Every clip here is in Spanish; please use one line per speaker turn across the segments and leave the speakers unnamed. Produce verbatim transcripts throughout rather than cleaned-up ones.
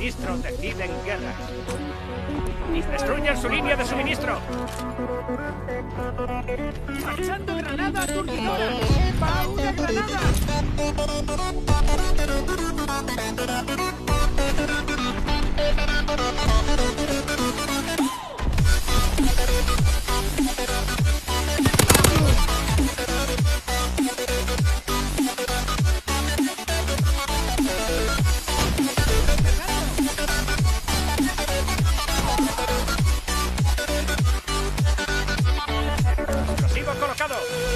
suministro deciden guerra. ¡Destruyan su línea de suministro! ¡Marchando granada aturdidora! ¡Va una granada! ¡Explosivo colocado!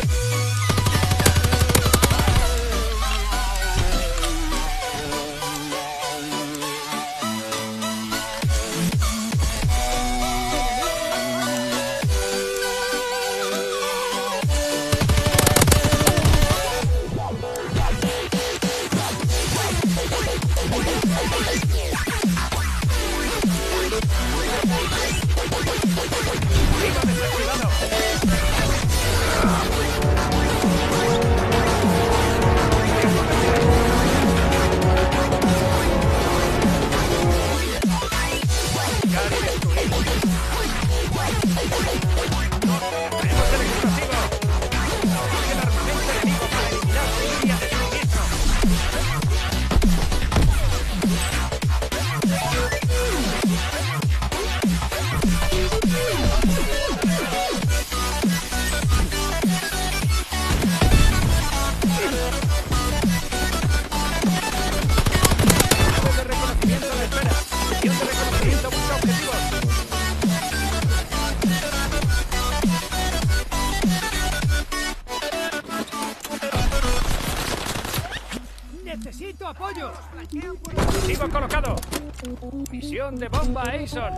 ¡Necesito apoyo! ¡Sigo colocado! ¡Misión de bomba Aison!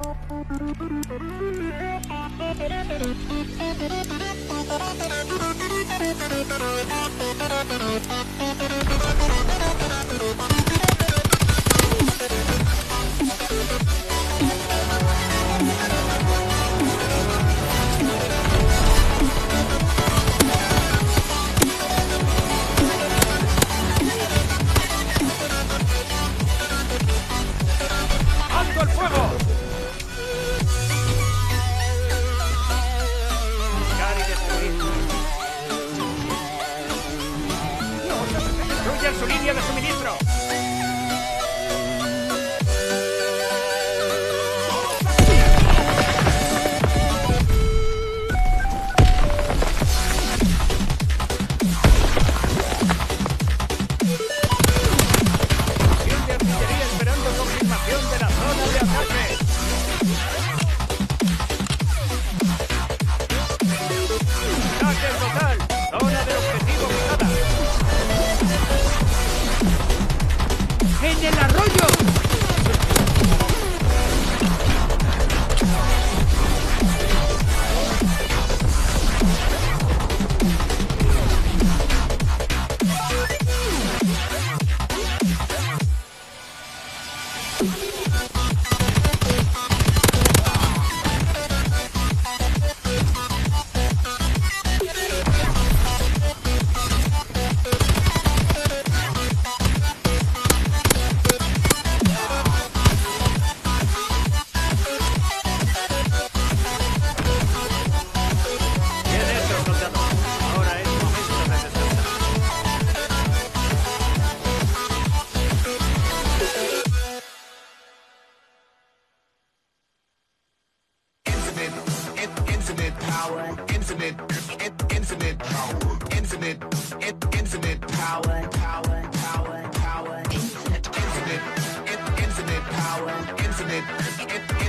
¡Alto el fuego! Buscar y destruir. ¡Destruyan su línea de suministro! ¡En el arroyo!
Infinite power, infinite, infinite power, infinite, infinite power, power, power, power, infinite, infinite, infinite power, infinite,